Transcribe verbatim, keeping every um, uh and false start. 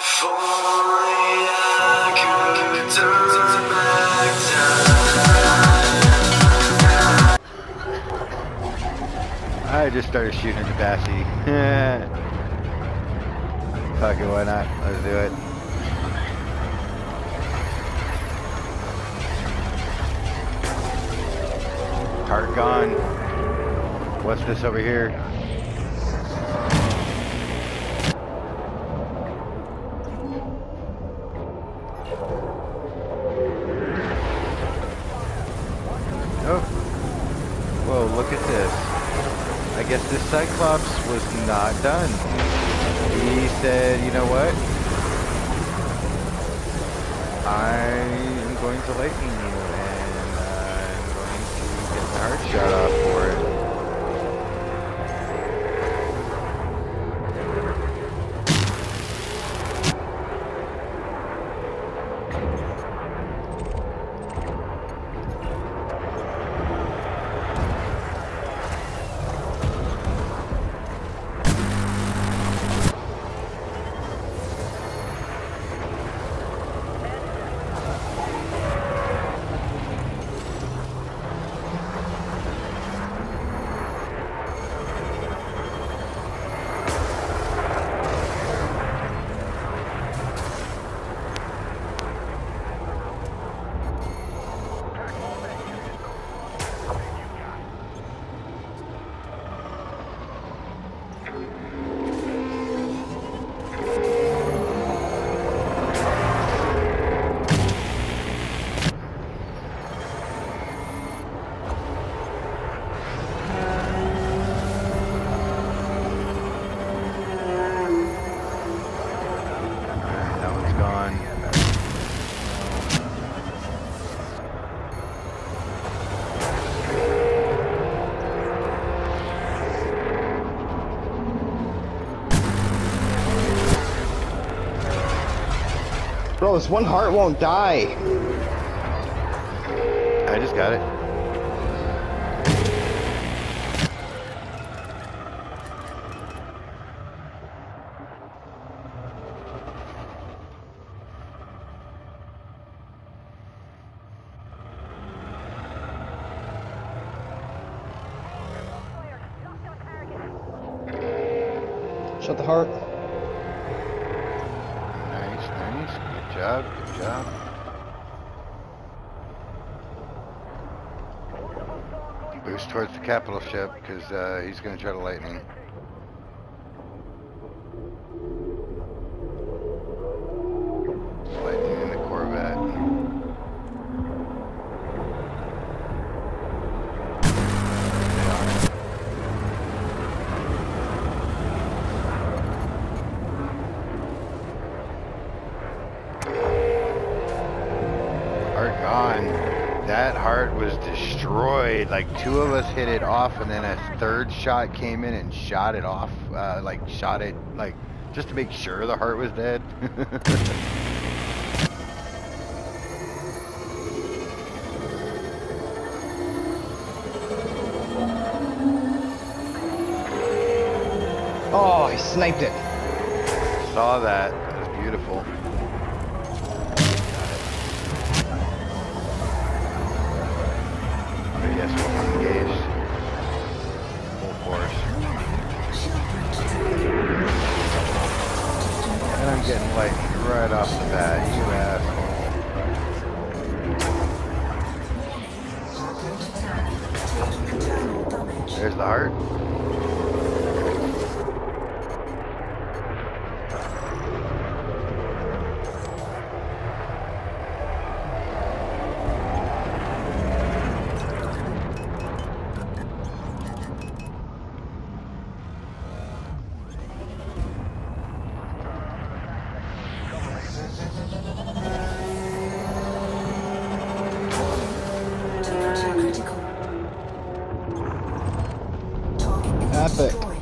I just started shooting into Bassy. Fuck it, why not? Let's do it. Heart gone. What's this over here? Oh. Whoa, look at this. I guess this Cyclops was not done. He said, you know what? I'm going to lightning you, and uh, I'm going to get the heart shot off for it. Bro, this one heart won't die. I just got it. Shut the heart. Nice, nice. Good job, good job. Boost towards the capital ship, because uh, he's going to try to lightning. Lightning in the Corvette. Heart gone. That heart was destroyed. Like two of us hit it off, and then a third shot came in and shot it off. Uh, like shot it, like just to make sure the heart was dead. Oh, he sniped it. Saw that. That was beautiful. Yes, we're engaged. Full force. And I'm getting lightning right off the bat, you asshole. There's the heart. Epic.